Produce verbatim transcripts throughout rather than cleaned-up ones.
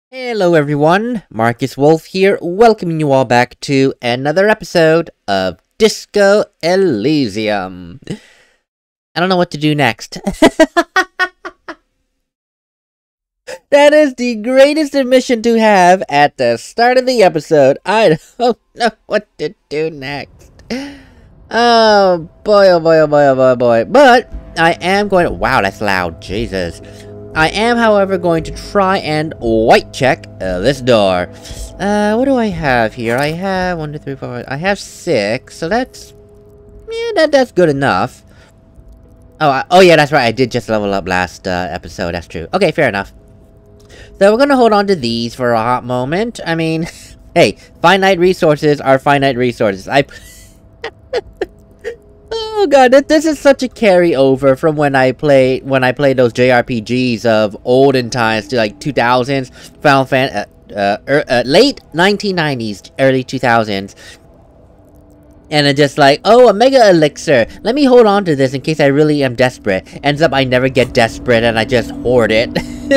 Hello everyone, MarcusWolfe here, welcoming you all back to another episode of Disco Elysium. I don't know what to do next. That is the greatest admission to have at the start of the episode. I don't know what to do next. Oh boy, oh boy, oh boy, oh boy, oh boy. But I am going to... Wow, that's loud, Jesus. I am, however, going to try and white check uh, this door. Uh, what do I have here? I have one, two, three, four, five. I have six, so that's yeah, that that's good enough. Oh, I, oh yeah, that's right. I did just level up last uh, episode. That's true. Okay, fair enough. So we're gonna hold on to these for a hot moment. I mean, hey, finite resources are finite resources. I. Oh god, this is such a carryover from when I play when I played those J R P Gs of olden times to like two thousands, Final Fan, uh, uh, er, uh, late nineteen nineties, early two thousands, and it's just like, oh, a mega elixir. Let me hold on to this in case I really am desperate. Ends up I never get desperate and I just hoard it.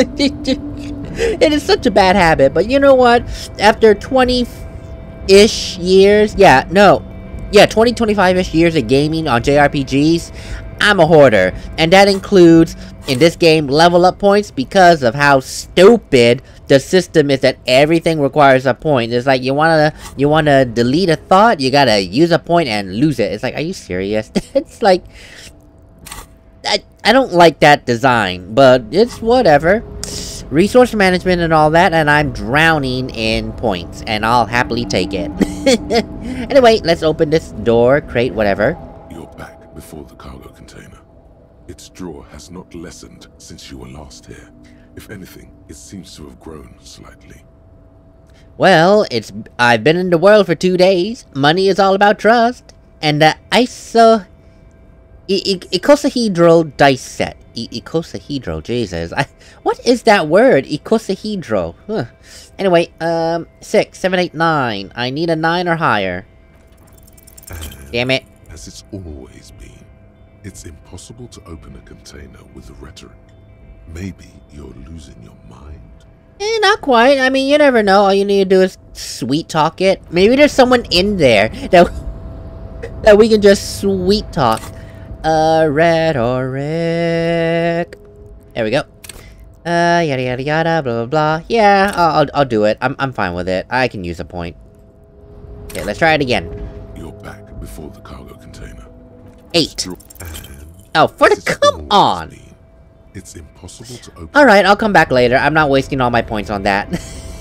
It is such a bad habit, but you know what? After twenty-ish years, yeah, no. Yeah, twenty, twenty-five-ish years of gaming on J R P Gs, I'm a hoarder. And that includes, in this game, level up points because of how stupid the system is that everything requires a point. It's like, you wanna, you wanna delete a thought, you gotta use a point and lose it. It's like, are you serious? It's like... I, I don't like that design, but it's whatever. Resource management and all that, and I'm drowning in points, and I'll happily take it. Anyway, let's open this door, crate, whatever. You're back before the cargo container. Its draw has not lessened since you were last here. If anything, it seems to have grown slightly. Well, it's I've been in the world for two days. Money is all about trust. And the iso... Icosahedral dice set. Icosahedral, Jesus. I, what is that word? Icosahedral. Huh. Anyway, um, six, seven, eight, nine. I need a nine or higher. And damn it. As it's always been, it's impossible to open a container with the rhetoric. Maybe you're losing your mind. Eh, not quite. I mean, you never know. All you need to do is sweet talk it. Maybe there's someone in there that, that we can just sweet talk. Uh, rhetoric. There we go. Uh, yada yada yada, blah blah blah. Yeah, I'll, I'll, I'll do it. I'm, I'm fine with it. I can use a point. Okay, let's try it again. You're back before the cargo container. Eight. Oh, for the come on! Been, it's impossible to open. Alright, I'll come back later. I'm not wasting all my points on that.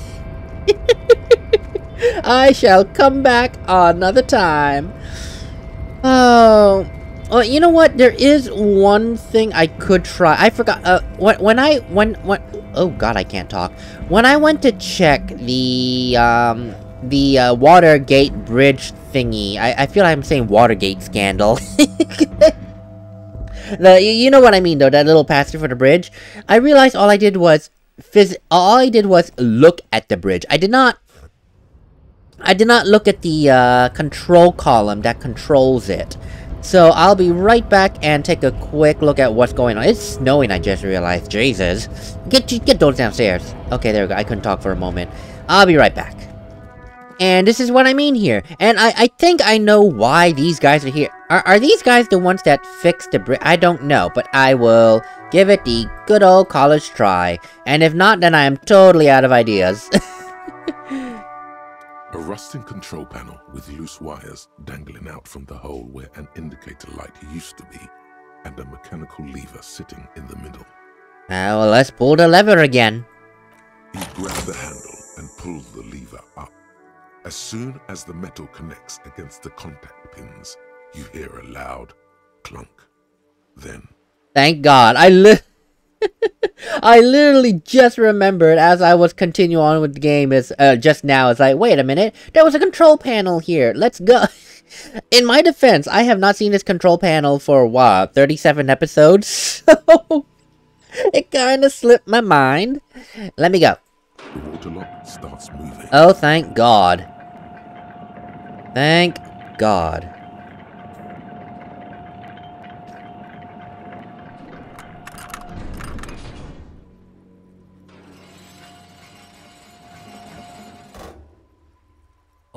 I shall come back another time. Oh... Well, you know what? There is one thing I could try. I forgot. Uh, when when I when when oh god, I can't talk. When I went to check the um the uh, Watergate bridge thingy, I I feel like I'm saying Watergate scandal. The you know what I mean though, that little pass-through for the bridge. I realized all I did was phys. All I did was look at the bridge. I did not. I did not look at the uh, control column that controls it. So, I'll be right back and take a quick look at what's going on. It's snowing, I just realized. Jesus. Get get those downstairs. Okay, there we go. I couldn't talk for a moment. I'll be right back. And this is what I mean here. And I, I think I know why these guys are here. Are, are these guys the ones that fixed the bridge? I don't know, but I will give it the good old college try. And if not, then I am totally out of ideas. A rusting control panel with loose wires dangling out from the hole where an indicator light used to be, and a mechanical lever sitting in the middle. Now, well, let's pull the lever again. You grab the handle and pull the lever up. As soon as the metal connects against the contact pins, you hear a loud clunk. Then... Thank God, I li- I literally just remembered as I was continuing on with the game is uh, just now. It's like, wait a minute, there was a control panel here. Let's go. In my defense, I have not seen this control panel for what, thirty-seven episodes. So it kind of slipped my mind. Let me go. The water lock starts moving. Oh, thank God. Thank God.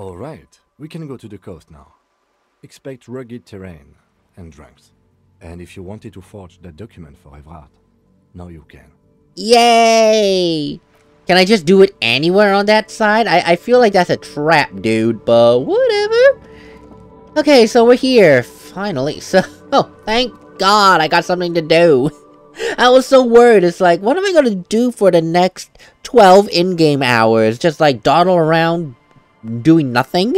Alright, we can go to the coast now. Expect rugged terrain and drunks. And if you wanted to forge that document for Evrard, now you can. Yay! Can I just do it anywhere on that side? I, I feel like that's a trap, dude, but whatever. Okay, so we're here, finally. So, oh, thank God I got something to do. I was so worried. It's like, what am I gonna do for the next twelve in-game hours? Just like dawdle around doing nothing?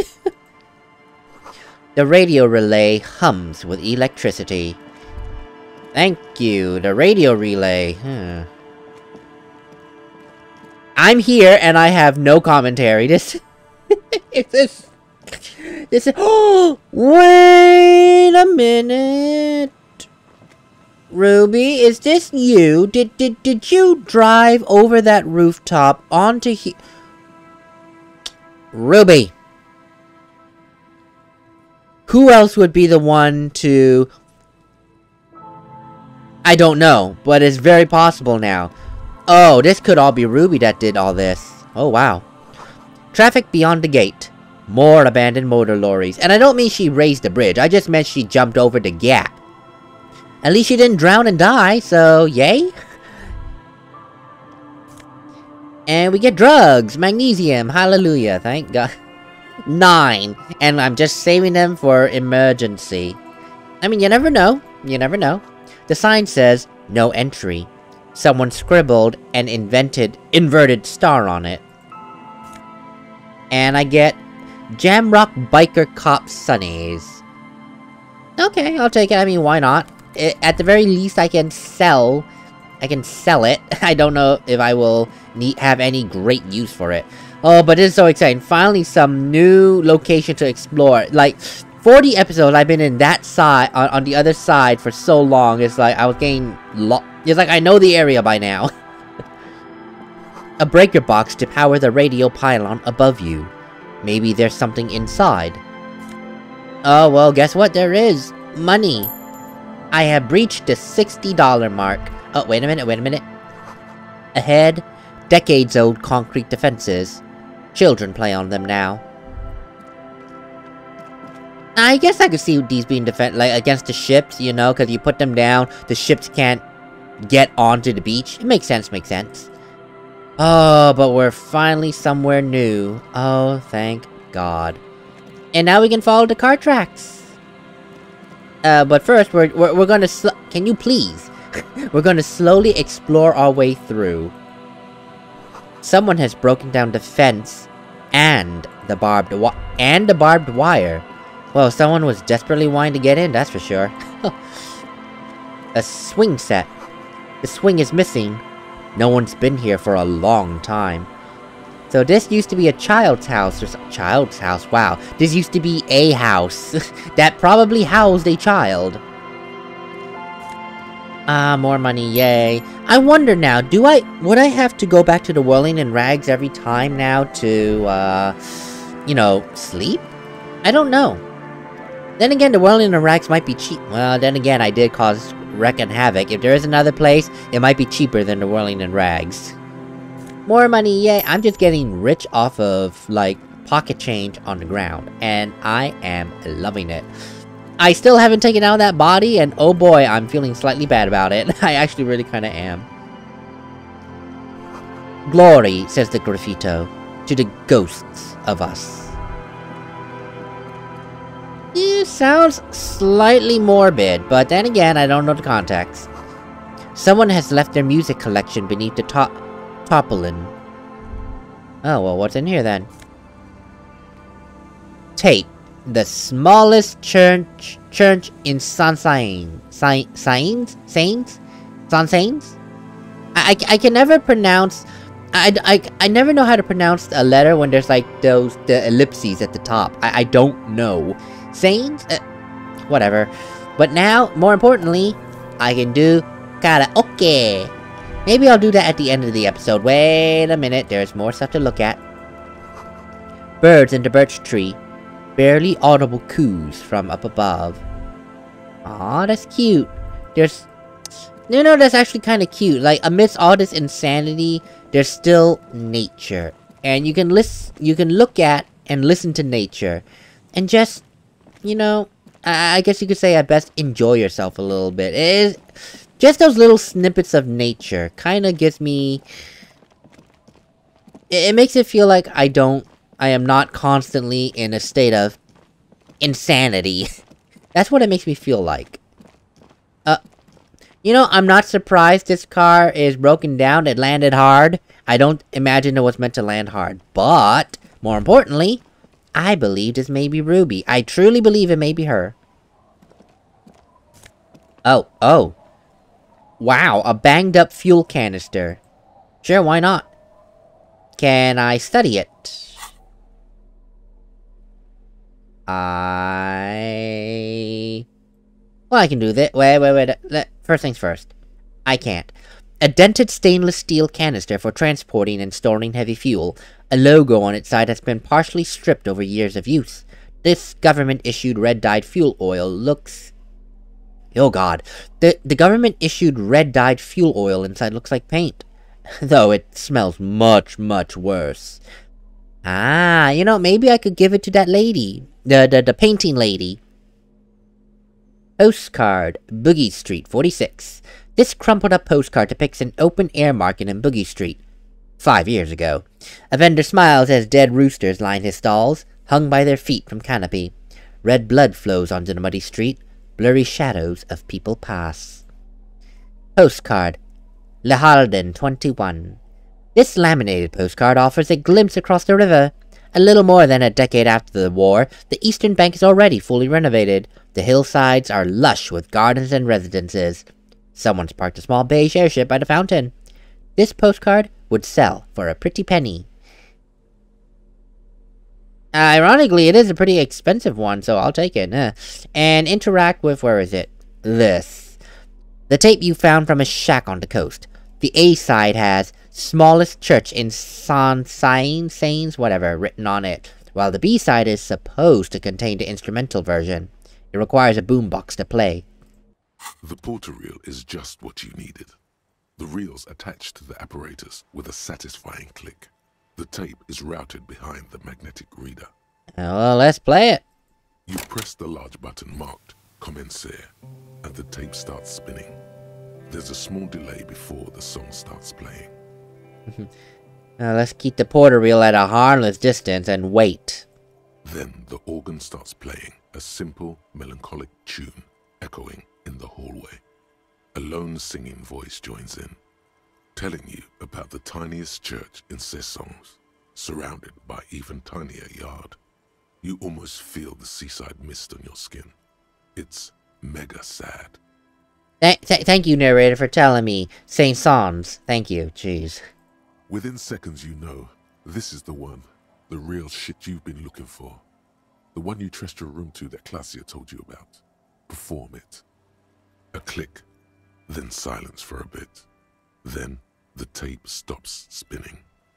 The radio relay hums with electricity. Thank you, the radio relay. Hmm. I'm here and I have no commentary. This is this this is oh wait a minute. Ruby, is this you? Did did did you drive over that rooftop onto he Ruby? Who else would be the one to... I don't know, but it's very possible now. Oh, this could all be Ruby that did all this. Oh, wow. Traffic beyond the gate. More abandoned motor lorries. And I don't mean she raised the bridge. I just meant she jumped over the gap. At least she didn't drown and die, so yay. And we get drugs. Magnesium. Hallelujah. Thank God. Nine. And I'm just saving them for emergency. I mean, you never know. You never know. The sign says, no entry. Someone scribbled and invented inverted star on it. And I get Jamrock Biker Cop Sunnies. Okay, I'll take it. I mean, why not? It, at the very least, I can sell... I can sell it. I don't know if I will need have any great use for it. Oh, but it's so exciting. Finally, some new location to explore. Like, forty episodes, I've been in that side, on, on the other side for so long. It's like, I was getting lost. It's like, I know the area by now. A breaker box to power the radio pylon above you. Maybe there's something inside. Oh, well, guess what? There is. Money. I have breached the sixty dollar mark. Oh, wait a minute, wait a minute. Ahead, decades-old concrete defenses. Children play on them now. I guess I could see these being defended, like, against the ships, you know, because you put them down, the ships can't get onto the beach. It makes sense, makes sense. Oh, but we're finally somewhere new. Oh, thank God. And now we can follow the car tracks. Uh, but first, we're, we're, we're gonna sl- Can you please? We're gonna slowly explore our way through. Someone has broken down the fence and the barbed wi- and the barbed wire. Well, someone was desperately wanting to get in, that's for sure. A swing set. The swing is missing. No one's been here for a long time. So this used to be a child's house or some- child's house, wow. This used to be a house that probably housed a child. Ah, more money, yay. I wonder now, do I- would I have to go back to the whirling in rags every time now to, uh, you know, sleep? I don't know. Then again, the whirling in rags might be cheap. Well, then again, I did cause wreck and havoc. If there is another place, it might be cheaper than the whirling in rags. More money, yay. I'm just getting rich off of, like, pocket change on the ground. And I am loving it. I still haven't taken out that body, and oh boy, I'm feeling slightly bad about it. I actually really kinda am. Glory, says the graffito, to the ghosts of us. It sounds slightly morbid, but then again, I don't know the context. Someone has left their music collection beneath the top tarpaulin. Oh, well, what's in here then? Tape. The smallest church church in Sansain. Sains? Sains? Sansains? I, I, I can never pronounce... I, I, I never know how to pronounce a letter when there's like those the ellipses at the top. I, I don't know. Sains? Uh, whatever. But now, more importantly, I can do karaoke. Maybe I'll do that at the end of the episode. Wait a minute, there's more stuff to look at. Birds in the birch tree. Barely audible coos from up above. Aw, that's cute. There's... You know, that's actually kind of cute. Like, amidst all this insanity, there's still nature. And you can list, you can look at and listen to nature. And just, you know, I, I guess you could say at best, enjoy yourself a little bit. It is, just those little snippets of nature kind of gives me... It, it makes it feel like I don't... I am not constantly in a state of insanity. That's what it makes me feel like. Uh, you know, I'm not surprised this car is broken down. It landed hard. I don't imagine it was meant to land hard. But, more importantly, I believe this may be Ruby. I truly believe it may be her. Oh, oh. Wow, a banged up fuel canister. Sure, why not? Can I study it? I... Well, I can do that. Wait, wait, wait. Let... First things first. I can't. A dented stainless steel canister for transporting and storing heavy fuel. A logo on its side has been partially stripped over years of use. This government-issued red-dyed fuel oil looks... Oh god. The, the government-issued red-dyed fuel oil inside looks like paint. Though it smells much, much worse. Ah, you know, maybe I could give it to that lady. The, the, the painting lady. Postcard, Boogie Street, forty-six. This crumpled-up postcard depicts an open-air market in Boogie Street. Five years ago. A vendor smiles as dead roosters line his stalls, hung by their feet from canopy. Red blood flows onto the muddy street. Blurry shadows of people pass. Postcard, Le Halden, twenty-one. This laminated postcard offers a glimpse across the river. A little more than a decade after the war, the eastern bank is already fully renovated. The hillsides are lush with gardens and residences. Someone's parked a small beige airship by the fountain. This postcard would sell for a pretty penny. Ironically, it is a pretty expensive one, so I'll take it. Uh, and interact with, where is it? This. The tape you found from a shack on the coast. The A side has smallest church in San Sains, Sains, whatever, written on it, while the B side is supposed to contain the instrumental version. It requires a boombox to play. The porter reel is just what you needed. The reel's attached to the apparatus with a satisfying click. The tape is routed behind the magnetic reader. Well, let's play it. You press the large button marked Commencer, and the tape starts spinning. There's a small delay before the song starts playing. Now let's keep the porter reel at a harmless distance and wait. Then the organ starts playing a simple, melancholic tune echoing in the hallway. A lone singing voice joins in, telling you about the tiniest church in Cessons, surrounded by even tinier yard. You almost feel the seaside mist on your skin. It's mega sad. Th th thank you, narrator, for telling me. Saint Sans. Thank you. Jeez. Within seconds you know, this is the one. The real shit you've been looking for. The one you trust your room to that Claudia told you about. Perform it. A click. Then silence for a bit. Then the tape stops spinning.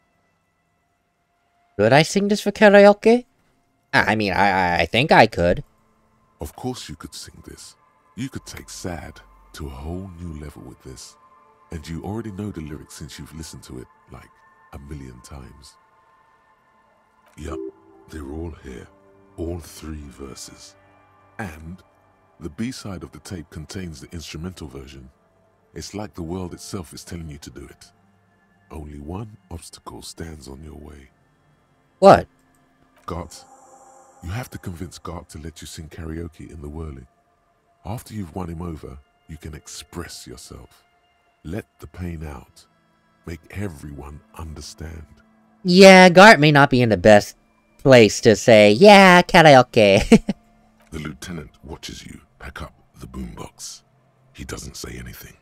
Could I sing this for karaoke? I mean, I, I think I could. Of course you could sing this. You could take sad to a whole new level with this. And you already know the lyrics since you've listened to it like a million times. Yup, they're all here. All three verses. And the B-side of the tape contains the instrumental version. It's like the world itself is telling you to do it. Only one obstacle stands on your way. What? Gart. You have to convince Gart to let you sing karaoke in the whirling. After you've won him over, you can express yourself. Let the pain out. Make everyone understand. Yeah, Gart may not be in the best place to say, yeah, karaoke. The lieutenant watches you pack up the boombox. He doesn't say anything.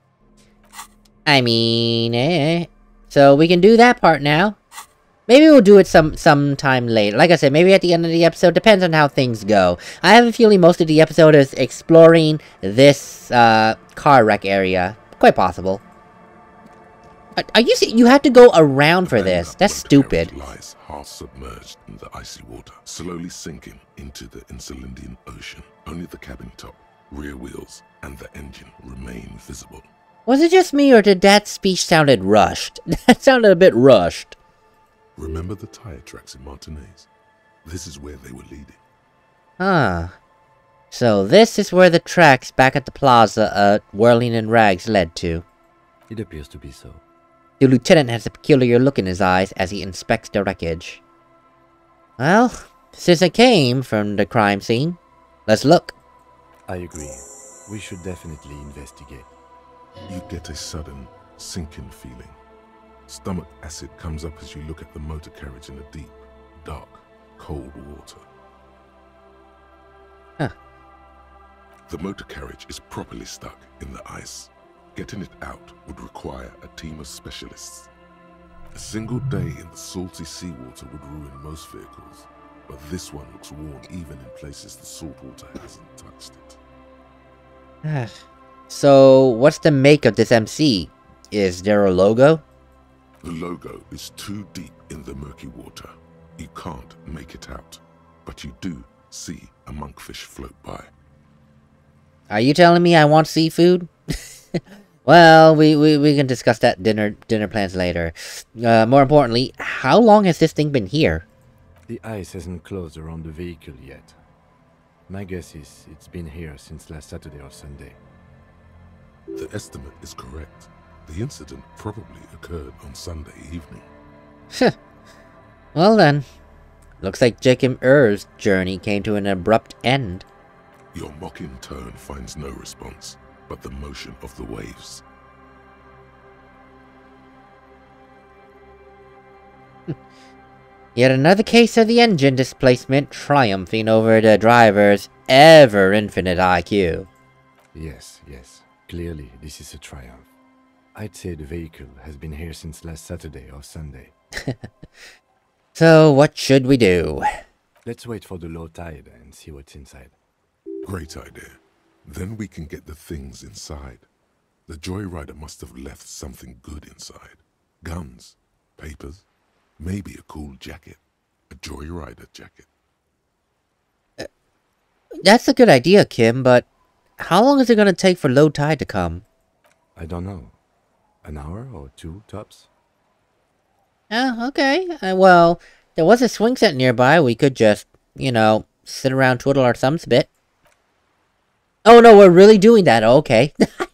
I mean, eh. So we can do that part now. Maybe we'll do it some sometime later. Like I said, maybe at the end of the episode. Depends on how things go. I have a feeling most of the episode is exploring this uh, car wreck area. Quite possible. Are, are you you have to go around for this? That's stupid. Lies half submerged in the icy water, slowly sinking into the Insulindian Ocean. Only the cabin top, rear wheels, and the engine remain visible. Was it just me, or did that speech sounded rushed? That sounded a bit rushed. Remember the tire tracks in Martinaise? This is where they were leading. Huh. So this is where the tracks back at the plaza, uh, whirling in rags led to. It appears to be so. The lieutenant has a peculiar look in his eyes as he inspects the wreckage. Well, since it came from the crime scene, let's look. I agree. We should definitely investigate. You get a sudden, sinking feeling. Stomach acid comes up as you look at the motor carriage in the deep, dark, cold water. Huh. The motor carriage is properly stuck in the ice. Getting it out would require a team of specialists. A single day in the salty seawater would ruin most vehicles, but this one looks worn even in places the salt water hasn't touched it. So, what's the make of this M C? Is there a logo? The logo is too deep in the murky water. You can't make it out, but you do see a monkfish float by. Are you telling me I want seafood? Well, we, we, we can discuss that dinner dinner plans later. Uh, more importantly, how long has this thing been here? The ice hasn't closed around the vehicle yet. My guess is it's been here since last Saturday or Sunday. The estimate is correct. The incident probably occurred on Sunday evening. Well then, looks like Jacob Er's journey came to an abrupt end. Your mocking tone finds no response, but the motion of the waves. Yet another case of the engine displacement triumphing over the driver's ever-infinite I Q. Yes, yes. Clearly, this is a triumph. I'd say the vehicle has been here since last Saturday or Sunday. So, what should we do? Let's wait for the low tide and see what's inside. Great idea. Then we can get the things inside. The joyrider must have left something good inside. Guns, papers, maybe a cool jacket. A joyrider jacket. Uh, that's a good idea, Kim, but how long is it going to take for low tide to come? I don't know. An hour or two, tops? Oh, okay. Uh, well, there was a swing set nearby. We could just, you know, sit around, twiddle our thumbs a bit. Oh, no, we're really doing that. Oh, okay.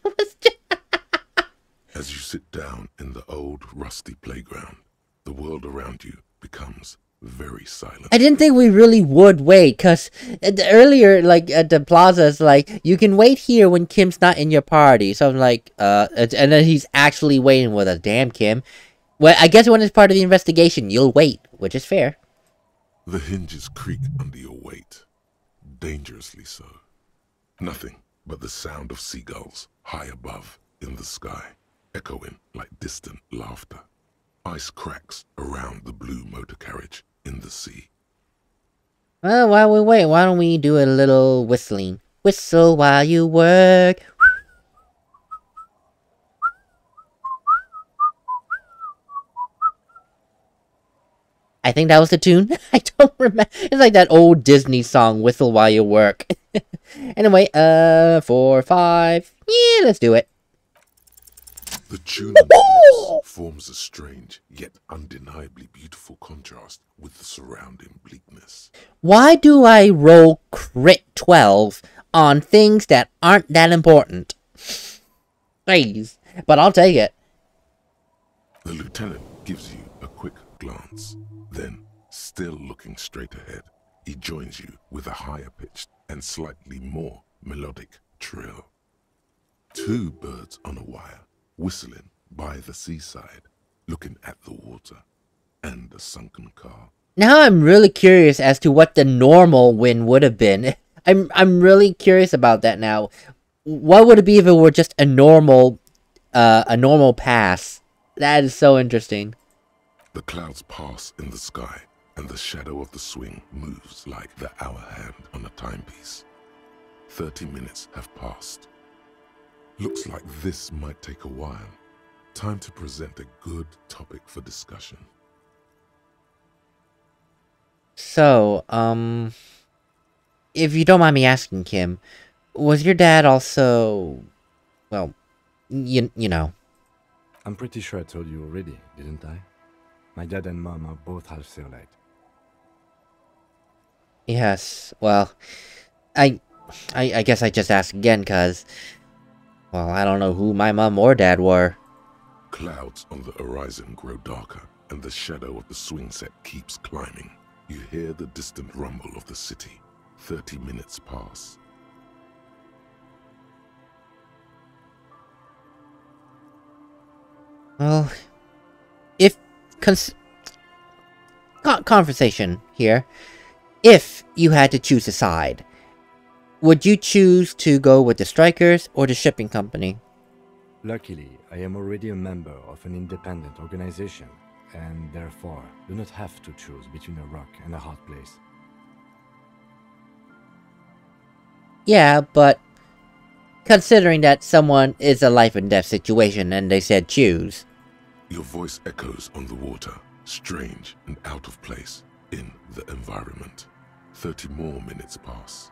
As you sit down in the old, rusty playground, the world around you becomes very silent. I didn't think we really would wait, because earlier, like, at the plaza, it's like, you can wait here when Kim's not in your party. So I'm like, uh, and then he's actually waiting with us. Damn, Kim. Well, I guess when it's part of the investigation, you'll wait, which is fair. The hinges creak under your weight. Dangerously so. Nothing but the sound of seagulls high above in the sky, echoing like distant laughter. Ice cracks around the blue motor carriage in the sea. Well, while we wait, why don't we do a little whistling? Whistle while you work. I think that was the tune. I don't remember. It's like that old Disney song, Whistle While You Work. Anyway, uh, four, five. Yeah, let's do it. The tune on the lips forms a strange, yet undeniably beautiful contrast with the surrounding bleakness. Why do I roll crit twelve on things that aren't that important? Please, but I'll take it. The lieutenant gives you a quick glance. Then, still looking straight ahead, he joins you with a higher pitched and slightly more melodic trill. Two birds on a wire, whistling by the seaside, looking at the water and a sunken car. Now I'm really curious as to what the normal win would have been. I'm I'm really curious about that now. What would it be if it were just a normal, uh, a normal pass? That is so interesting. The clouds pass in the sky, and the shadow of the swing moves like the hour hand on a timepiece. Thirty minutes have passed. Looks like this might take a while. Time to present a good topic for discussion. So, um, if you don't mind me asking, Kim, was your dad also, well, you, you know. I'm pretty sure I told you already, didn't I? My dad and mom are both half Seolite. Yes, well, I, I, I guess I just asked again, cause, well, I don't know who my mom or dad were. Clouds on the horizon grow darker, and the shadow of the swing set keeps climbing. You hear the distant rumble of the city. Thirty minutes pass. Well, if cons con conversation here, if you had to choose a side, would you choose to go with the strikers or the shipping company? Luckily, I am already a member of an independent organization, and therefore do not have to choose between a rock and a hard place. Yeah, but considering that someone is a life and death situation and they said choose. Your voice echoes on the water, strange and out of place in the environment. Thirty more minutes pass.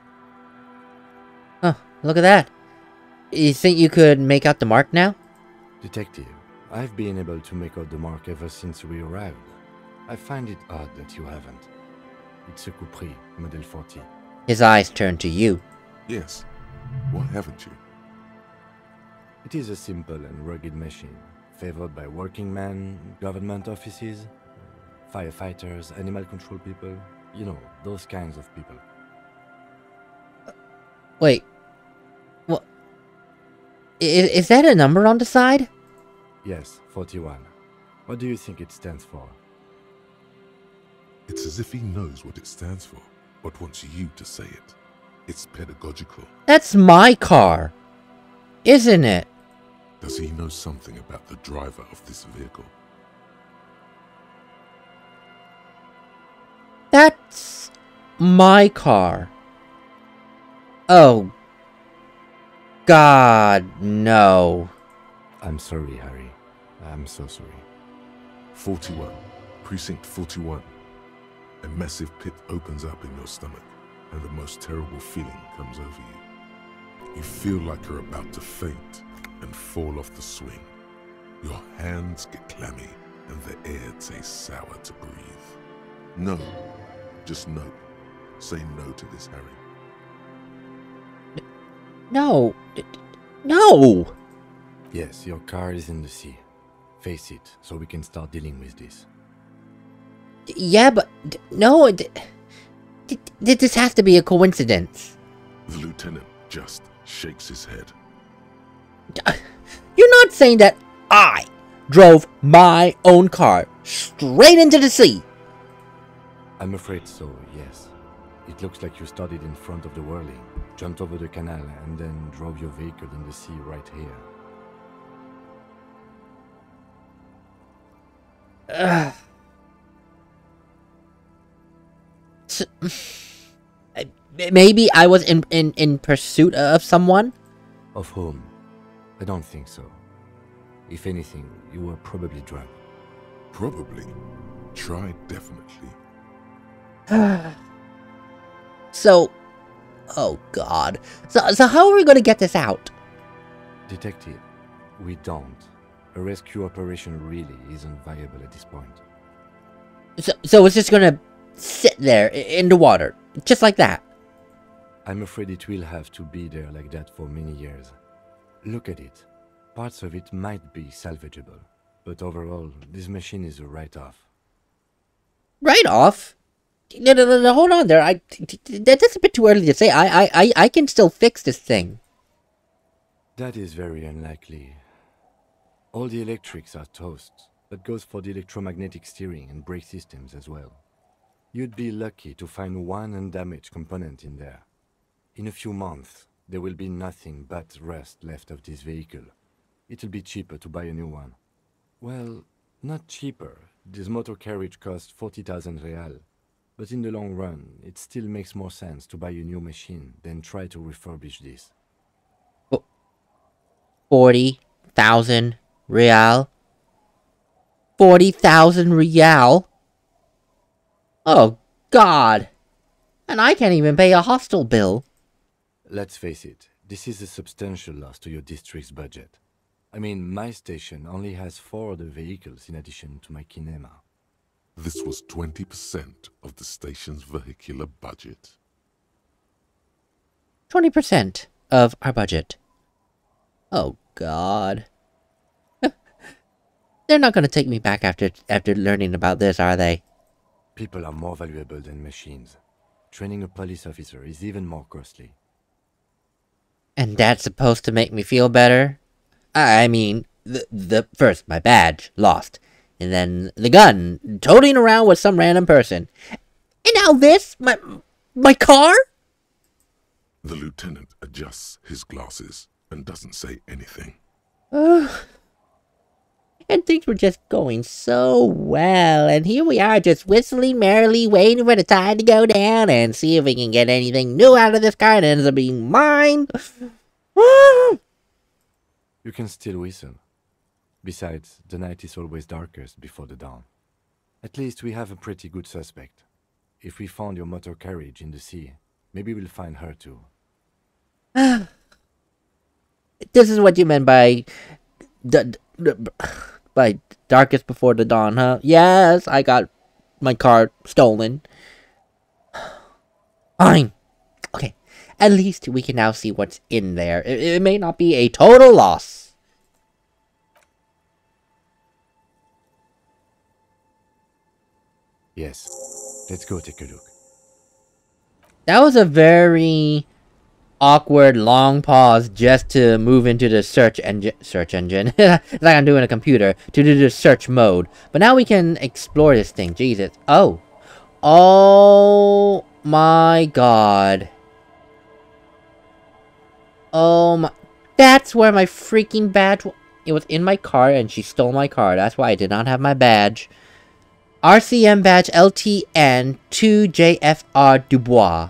Huh, look at that. You think you could make out the mark now? Detective, I've been able to make out the mark ever since we arrived. I find it odd that you haven't. It's a Capri, Model forty. His eyes turned to you. Yes. Why haven't you? It is a simple and rugged machine, favored by working men, government offices, firefighters, animal control people, you know, those kinds of people. Wait. What? Is, is that a number on the side? Yes, forty-one. What do you think it stands for? It's as if he knows what it stands for, but wants you to say it. It's pedagogical. That's my car, isn't it? Does he know something about the driver of this vehicle? That's my car. Oh. God, no. I'm sorry, Harry. I'm so sorry. forty-one. Precinct forty-one. A massive pit opens up in your stomach, and the most terrible feeling comes over you. You feel like you're about to faint and fall off the swing. Your hands get clammy, and the air tastes sour to breathe. No. Just no. Say no to this, Harry. No. No! Yes, your car is in the sea. Face it, so we can start dealing with this. Yeah, but... No, d- d- d- this has to be a coincidence. The lieutenant just shakes his head. You're not saying that I drove my own car straight into the sea? I'm afraid so, yes. It looks like you started in front of the whirling, jumped over the canal, and then drove your vehicle in the sea right here. Ugh. So, maybe I was in, in, in pursuit of someone? Of whom? I don't think so. If anything, you were probably drunk. Probably. Try definitely. So, oh god. So, so how are we going to get this out? Detective, we don't. A rescue operation really isn't viable at this point. So, so it's just going to sit there in the water, just like that? I'm afraid it will have to be there like that for many years. Look at it. Parts of it might be salvageable, but overall, this machine is a write-off. Write-off? No, no, no, no, hold on there. I, that's a bit too early to say. I, I, I, I can still fix this thing. That is very unlikely. All the electrics are toast. That goes for the electromagnetic steering and brake systems as well. You'd be lucky to find one undamaged component in there. In a few months, there will be nothing but rust left of this vehicle. It'll be cheaper to buy a new one. Well, not cheaper. This motor carriage costs forty thousand real. But in the long run, it still makes more sense to buy a new machine than try to refurbish this. forty thousand real? forty thousand real? Oh, God. And I can't even pay a hostel bill. Let's face it, this is a substantial loss to your district's budget. I mean, my station only has four other vehicles in addition to my kinema. This was twenty percent of the station's vehicular budget. twenty percent of our budget. Oh, God. They're not going to take me back after after learning about this, are they? People are more valuable than machines. Training a police officer is even more costly. And that's supposed to make me feel better? I mean, the, the first, my badge, lost. And then the gun, toting around with some random person. And now this? My, my car? The lieutenant adjusts his glasses and doesn't say anything. Uh, and things were just going so well. And here we are just whistling merrily, waiting for the tide to go down and see if we can get anything new out of this car. And it ends up being mine. You can still whistle. Besides, the night is always darkest before the dawn. At least we have a pretty good suspect. If we found your motor carriage in the sea, maybe we'll find her too. This is what you meant by... D d by darkest before the dawn, huh? Yes, I got my car stolen. Fine. Okay. At least we can now see what's in there. It, it may not be a total loss. Yes. Let's go take a look. That was a very awkward long pause just to move into the search engine. Search engine. It's like I'm doing a computer to do the search mode. But now we can explore this thing. Jesus. Oh. Oh my God. Oh my. That's where my freaking badge was. It was in my car and she stole my car. That's why I did not have my badge. R C M badge L T N two J F R Dubois.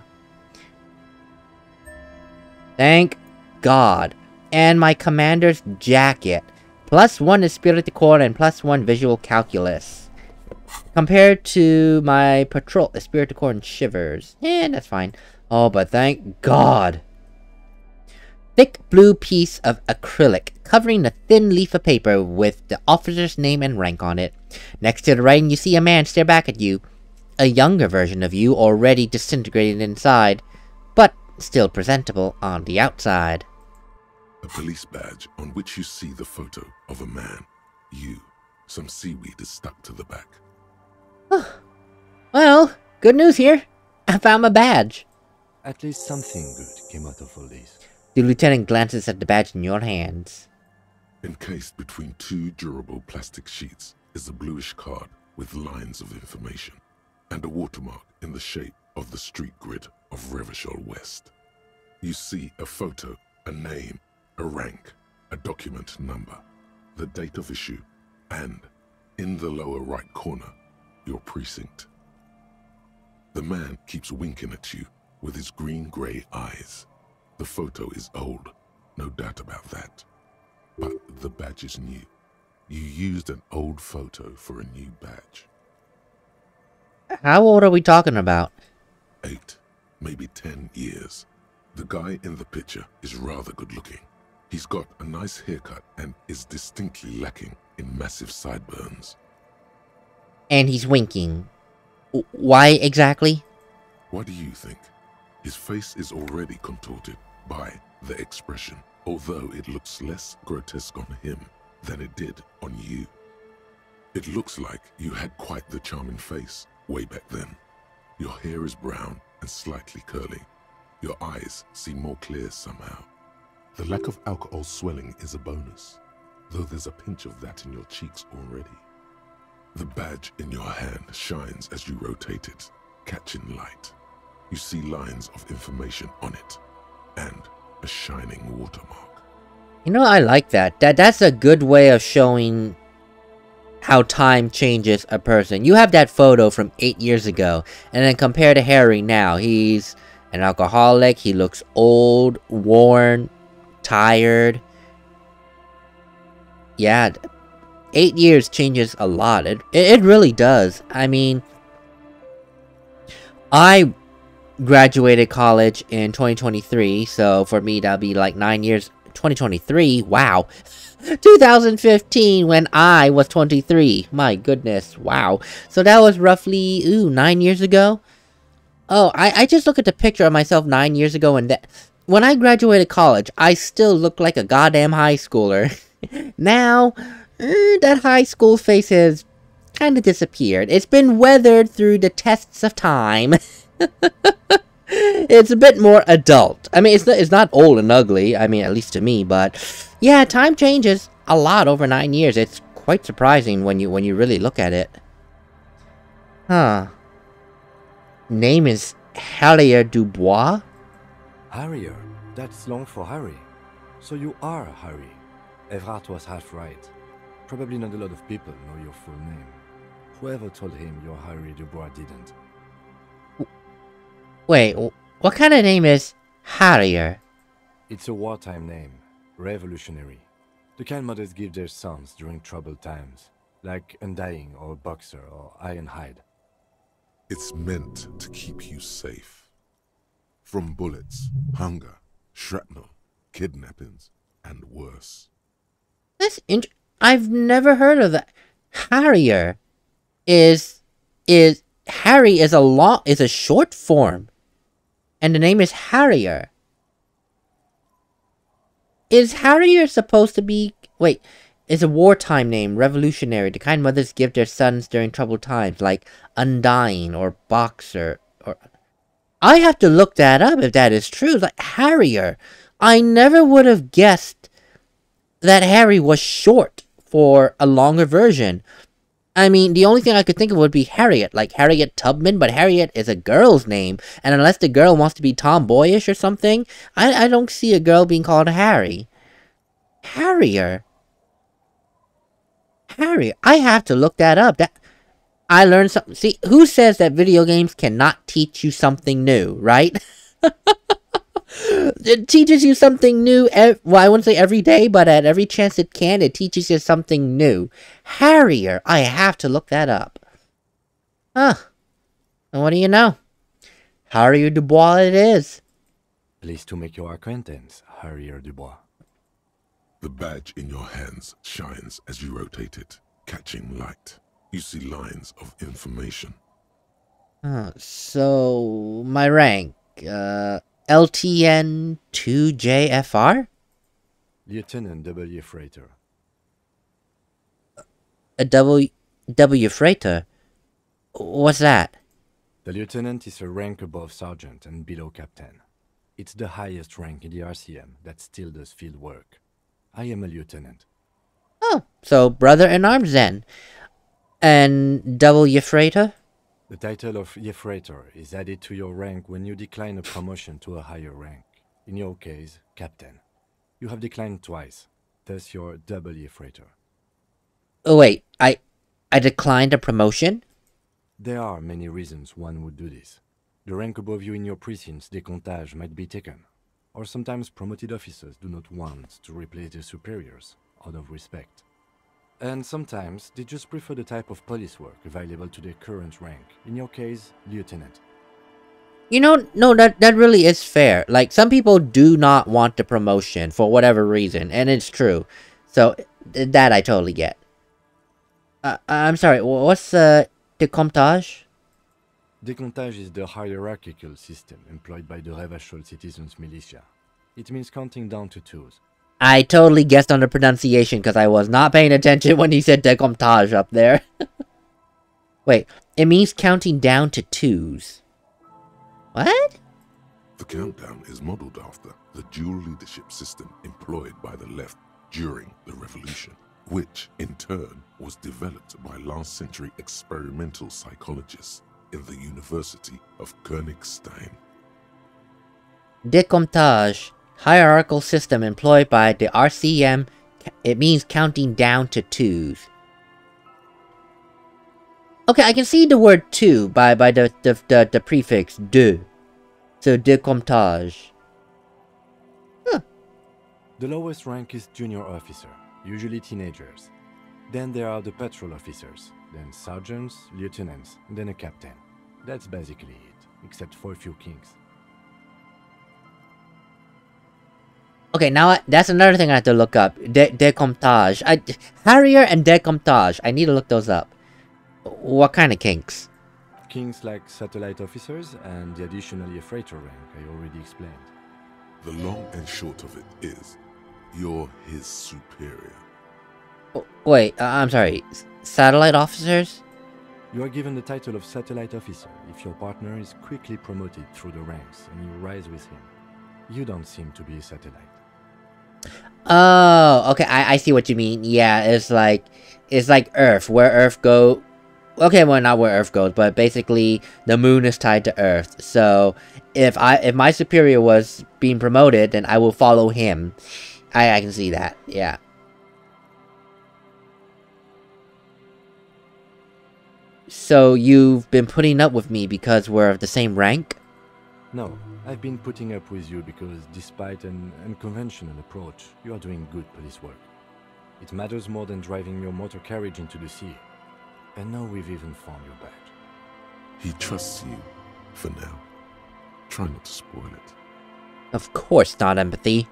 Thank God. And my commander's jacket. Plus one Esprit de Corps and plus one visual calculus. Compared to my patrol Esprit de Corps and shivers. Eh, that's fine. Oh, but thank God. Thick blue piece of acrylic covering a thin leaf of paper with the officer's name and rank on it. Next to the writing, you see a man stare back at you. A younger version of you, already disintegrated inside, but still presentable on the outside. A police badge on which you see the photo of a man. You. Some seaweed is stuck to the back. Well, good news here. I found my badge. At least something good came out of all this. The lieutenant glances at the badge in your hands. Encased between two durable plastic sheets is a bluish card with lines of information and a watermark in the shape of the street grid of Revachol West. You see a photo, a name, a rank, a document number, the date of issue, and, in the lower right corner, your precinct. The man keeps winking at you with his green-grey eyes. The photo is old, no doubt about that. But the badge is new. You used an old photo for a new badge. How old are we talking about? Eight, maybe ten years. The guy in the picture is rather good looking. He's got a nice haircut and is distinctly lacking in massive sideburns. And he's winking. W- why exactly? What do you think? His face is already contorted by the expression, although it looks less grotesque on him than it did on you. It looks like you had quite the charming face way back then. Your hair is brown and slightly curly. Your eyes seem more clear somehow. The lack of alcohol swelling is a bonus, though there's a pinch of that in your cheeks already. The badge in your hand shines as you rotate it, catching light. You see lines of information on it, and a shining watermark. You know, I like that. That that's a good way of showing how time changes a person. You have that photo from eight years ago, and then compare to Harry now. He's an alcoholic. He looks old, worn, tired. Yeah, eight years changes a lot. It it really does. I mean, I graduated college in twenty twenty-three, so for me that'll be like nine years twenty twenty-three. Wow. two thousand fifteen when I was twenty-three. My goodness. Wow. So that was roughly, ooh, nine years ago? Oh, I, I just look at the picture of myself nine years ago, and that when I graduated college, I still looked like a goddamn high schooler. Now, eh, that high school face has kind of disappeared. It's been weathered through the tests of time. It's a bit more adult. I mean, it's not, it's not old and ugly, I mean, at least to me, but yeah, time changes a lot over nine years. It's quite surprising when you when you really look at it. Huh. Name is Harrier Dubois? Harrier? That's long for Harry. So you are Harry. Evrard was half right. Probably not a lot of people know your full name. Whoever told him you're Harry Dubois didn't. Wait, what kind of name is Harrier? It's a wartime name. Revolutionary. The kind mothers give their sons during troubled times. Like Undying or Boxer or Ironhide. It's meant to keep you safe. From bullets, hunger, shrapnel, kidnappings, and worse. That's int- I've never heard of that. Harrier is is Harry is a long is a short form, and the name is Harrier. Is Harrier supposed to be wait? Is a wartime name, revolutionary, the kind mothers give their sons during troubled times, like Undying or Boxer or. I have to look that up if that is true. Like Harrier, I never would have guessed that Harry was short for a longer version. I mean, the only thing I could think of would be Harriet, like Harriet Tubman, but Harriet is a girl's name, and unless the girl wants to be tomboyish or something, I, I don't see a girl being called Harry. Harrier? Harrier? I have to look that up. That I learned something. See, who says that video games cannot teach you something new, right? It teaches you something new, well, I wouldn't say every day, but at every chance it can, it teaches you something new. Harrier, I have to look that up. Huh. And what do you know? Harrier Dubois it is. Pleased to make your acquaintance, Harrier Dubois. The badge in your hands shines as you rotate it, catching light. You see lines of information. Uh, so, my rank, uh... L T N two J F R? Lieutenant W. Freighter. A W... W. Freighter? What's that? The lieutenant is a rank above sergeant and below captain. It's the highest rank in the R C M that still does field work. I am a lieutenant. Oh, so brother in arms then. And W. Freighter? The title of Yefreighter is added to your rank when you decline a promotion to a higher rank. In your case, Captain. You have declined twice, thus you're double Yefreighter. Oh wait, I... I declined a promotion? There are many reasons one would do this. The rank above you in your precinct's decomptage might be taken, or sometimes promoted officers do not want to replace their superiors, out of respect. And sometimes, they just prefer the type of police work available to their current rank. In your case, Lieutenant. You know, no, that, that really is fair. Like, some people do not want the promotion for whatever reason, and it's true. So, that I totally get. Uh, I'm sorry, what's, uh, decomptage? Decomptage is the hierarchical system employed by the Revachol Citizens Militia. It means counting down to twos. I totally guessed on the pronunciation because I was not paying attention when he said decomptage up there. Wait, it means counting down to twos. What? The countdown is modeled after the dual leadership system employed by the left during the revolution, which in turn was developed by last century experimental psychologists in the University of Königstein. Decomptage. Hierarchical system employed by the R C M. It means counting down to twos. Okay, I can see the word two by, by the, the, the, the prefix de. So, decomptage. Huh. The lowest rank is junior officer, usually teenagers. Then there are the patrol officers, then sergeants, lieutenants, and then a captain. That's basically it, except for a few kings. Okay, now I, that's another thing I have to look up. De decomptage. I, Harrier and decomptage. I need to look those up. What kind of kinks? Kings like satellite officers and the additionally a freighter rank I already explained. The long and short of it is, you're his superior. Oh, wait, uh, I'm sorry. S satellite officers? You are given the title of satellite officer if your partner is quickly promoted through the ranks and you rise with him. You don't seem to be a satellite. Oh, okay, I, I see what you mean. Yeah, it's like, it's like Earth, where Earth go... Okay, well, not where Earth goes, but basically, the moon is tied to Earth. So, if I if my superior was being promoted, then I will follow him. I, I can see that, yeah. So, you've been putting up with me because we're of the same rank? No, I've been putting up with you because despite an unconventional approach, you are doing good police work. It matters more than driving your motor carriage into the sea. And now we've even found your badge. He trusts you, for now. Try not to spoil it. Of course not, empathy.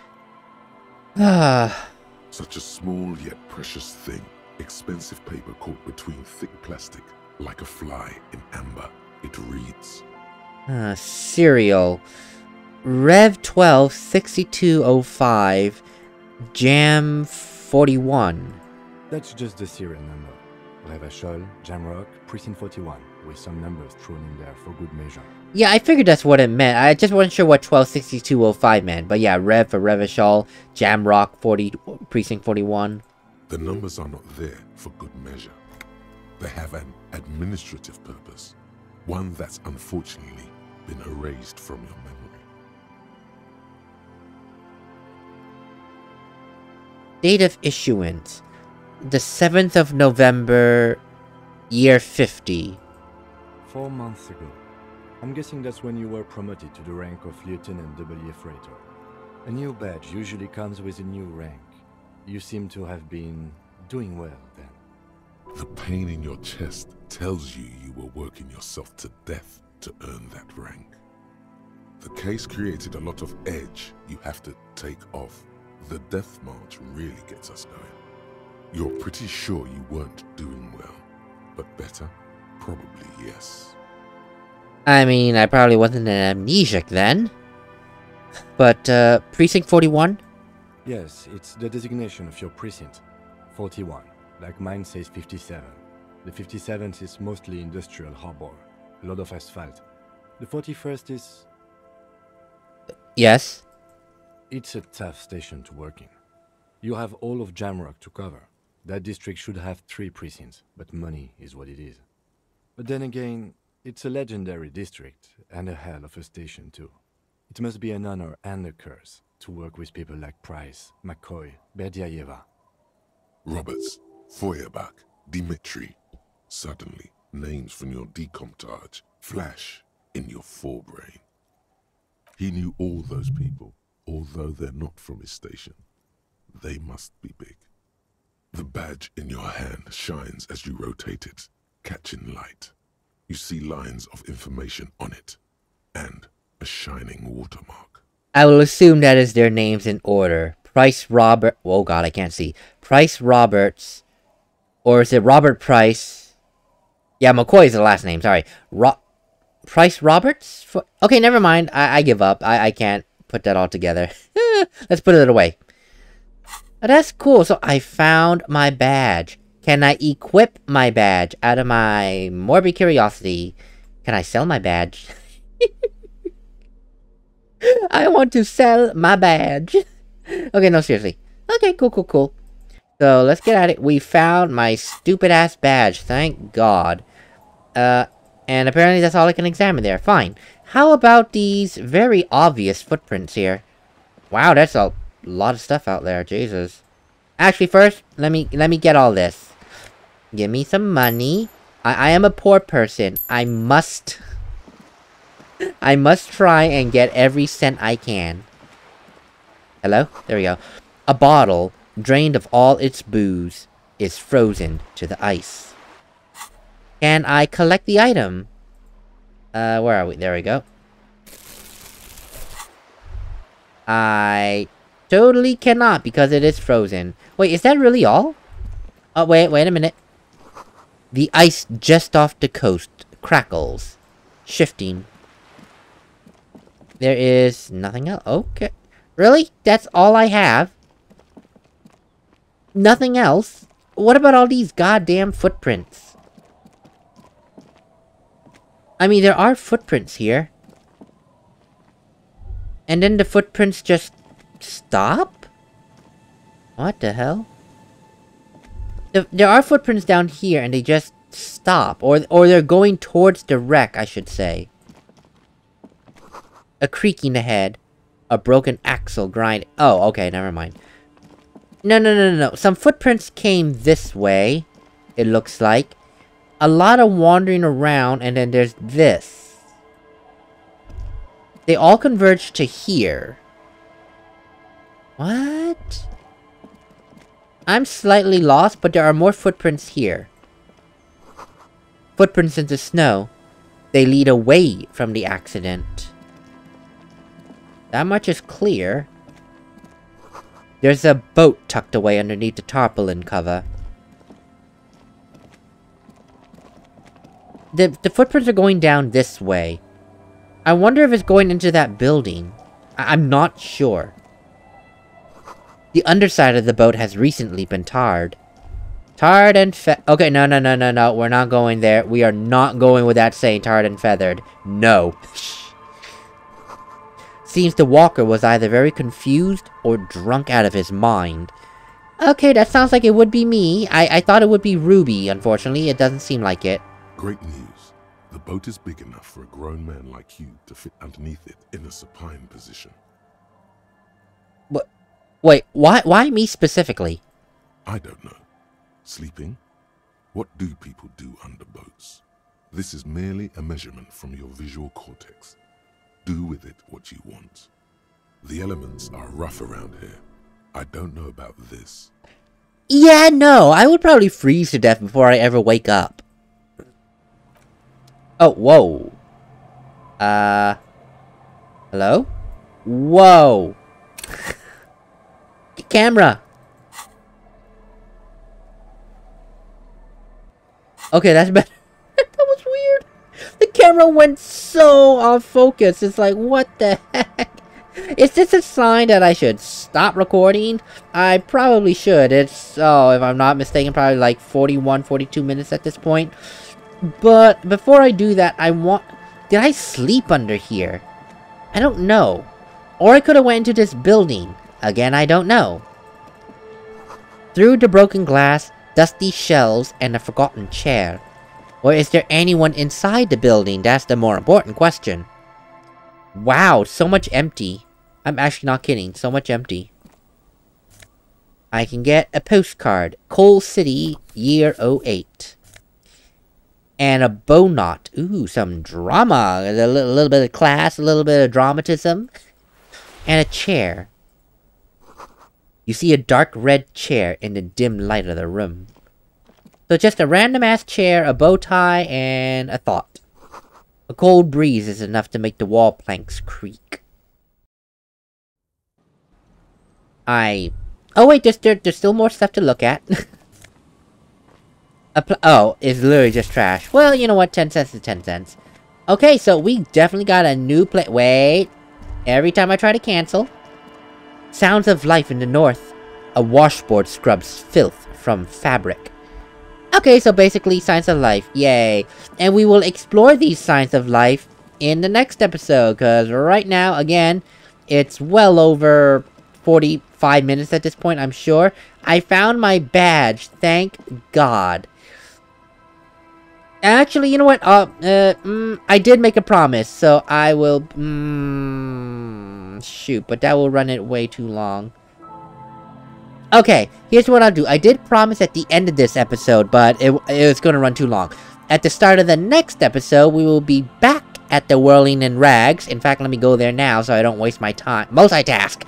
Ah. Such a small yet precious thing. Expensive paper caught between thick plastic, like a fly in amber. It reads... Uh, serial. Rev twelve sixty-two oh five. Jam forty-one. That's just the serial number. Revachol, Jamrock, Precinct forty-one, with some numbers thrown in there for good measure. Yeah, I figured that's what it meant. I just wasn't sure what twelve sixty-two oh five meant. But yeah, Rev for Revachol, Jamrock forty, Precinct forty-one. The numbers are not there for good measure. They have an administrative purpose. One that's unfortunately been erased from your memory. Date of issuance. The seventh of November, year fifty. Four months ago. I'm guessing that's when you were promoted to the rank of Lieutenant W. Freighter. A new badge usually comes with a new rank. You seem to have been doing well then. The pain in your chest tells you you were working yourself to death to earn that rank. The case created a lot of edge you have to take off. The death march really gets us going. You're pretty sure you weren't doing well, but better? Probably yes. I mean, I probably wasn't an amnesiac then. But, uh, Precinct forty-one? Yes, it's the designation of your precinct. forty-one. Like mine says fifty-seven. The fifty-seventh is mostly industrial harbor. A lot of asphalt. The forty-first is... Yes. It's a tough station to work in. You have all of Jamrock to cover. That district should have three precincts, but money is what it is. But then again, it's a legendary district, and a hell of a station too. It must be an honor and a curse to work with people like Price, McCoy, Berdiaeva. Roberts, Feuerbach, Dimitri. Suddenly, names from your decomptage flash in your forebrain. He knew all those people, although they're not from his station. They must be big. The badge in your hand shines as you rotate it, catching light. You see lines of information on it, and a shining watermark. I will assume that is their names in order. Price Robert... Oh god, I can't see. Price Roberts. Or is it Robert Price? Yeah, McCoy is the last name, sorry. Ro Price Roberts? Okay, never mind. I, I give up. I, I can't put that all together. Let's put it away. Oh, that's cool. So I found my badge. Can I equip my badge out of my morbid curiosity? Can I sell my badge? I want to sell my badge. Okay, no, seriously. Okay, cool, cool, cool. So let's get at it. We found my stupid ass badge. Thank God. Uh, and apparently that's all I can examine there. Fine. How about these very obvious footprints here? Wow, that's a lot of stuff out there. Jesus. Actually, first, let me let me get all this. Give me some money. I, I am a poor person. I must... I must try and get every cent I can. Hello? There we go. A bottle, drained of all its booze, is frozen to the ice. Can I collect the item? Uh, where are we? There we go. I totally cannot because it is frozen. Wait, is that really all? Oh, wait, wait a minute. The ice just off the coast crackles, shifting. There is nothing else. Okay. Really? That's all I have? Nothing else? What about all these goddamn footprints? I mean, there are footprints here. And then the footprints just stop? What the hell? The, there are footprints down here and they just stop. Or, or they're going towards the wreck, I should say. A creaking ahead. A broken axle grind. Oh, okay, never mind. No, no, no, no, no. Some footprints came this way. It looks like. A lot of wandering around, and then there's this. They all converge to here. What? I'm slightly lost, but there are more footprints here. Footprints in the snow. They lead away from the accident. That much is clear. There's a boat tucked away underneath the tarpaulin cover. The, the footprints are going down this way. I wonder if it's going into that building. I I'm not sure. The underside of the boat has recently been tarred. Tarred and fe- Okay, no, no, no, no, no. We're not going there. We are not going with that saying tarred and feathered. No. Seems the walker was either very confused or drunk out of his mind. Okay, that sounds like it would be me. I, I thought it would be Ruby. Unfortunately, it doesn't seem like it. Great news. The boat is big enough for a grown man like you to fit underneath it in a supine position. What? Wait, why, why me specifically? I don't know. Sleeping? What do people do under boats? This is merely a measurement from your visual cortex. Do with it what you want. The elements are rough around here. I don't know about this. Yeah, no, I would probably freeze to death before I ever wake up. Oh, whoa. Uh... Hello? Whoa! Camera! Okay, that's better. That was weird. The camera went so off focus. It's like, what the heck? Is this a sign that I should stop recording? I probably should. It's, oh, if I'm not mistaken, probably like forty-one, forty-two minutes at this point. But before I do that, I want... Did I sleep under here? I don't know. Or I could have went into this building. Again, I don't know. Through the broken glass, dusty shelves, and a forgotten chair. Or is there anyone inside the building? That's the more important question. Wow, so much empty. I'm actually not kidding. So much empty. I can get a postcard. Coal City, year oh eight. And a bow knot. Ooh, some drama. A little, a little bit of class, a little bit of dramatism. And a chair. You see a dark red chair in the dim light of the room. So just a random-ass chair, a bow tie, and a thought. A cold breeze is enough to make the wall planks creak. I... Oh wait, there's, there, there's still more stuff to look at. a pl oh, it's literally just trash. Well, you know what, ten cents is ten cents. Okay, so we definitely got a new play- Wait. Every time I try to cancel. Sounds of life in the north. A washboard scrubs filth from fabric. Okay, so basically signs of life. Yay. And we will explore these signs of life in the next episode. Because right now, again, it's well over forty-five minutes at this point, I'm sure. I found my badge. Thank God. Actually, you know what? Uh, uh, mm, I did make a promise. So I will... Mm, shoot, but that will run it way too long. Okay, here's what I'll do. I did promise at the end of this episode, but it, it was going to run too long. At the start of the next episode, we will be back at the Whirling in Rags. In fact, let me go there now so I don't waste my time. Multitask!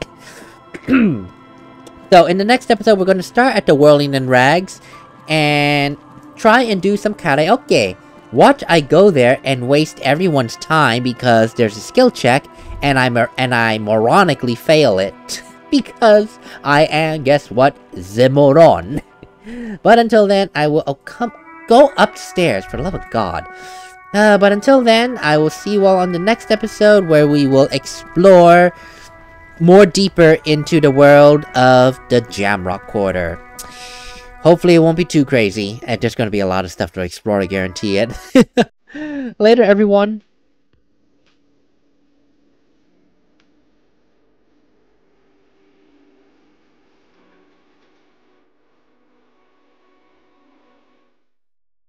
So, in the next episode, we're going to start at the Whirling in Rags and try and do some karaoke. Watch I go there and waste everyone's time because there's a skill check and I and I moronically fail it. because I am, guess what, Zimoron. But until then, I will oh, come go upstairs, for the love of God. Uh, but until then, I will see you all on the next episode, where we will explore more deeper into the world of the Jamrock Quarter. Hopefully it won't be too crazy, and there's going to be a lot of stuff to explore, I guarantee it. Later, everyone.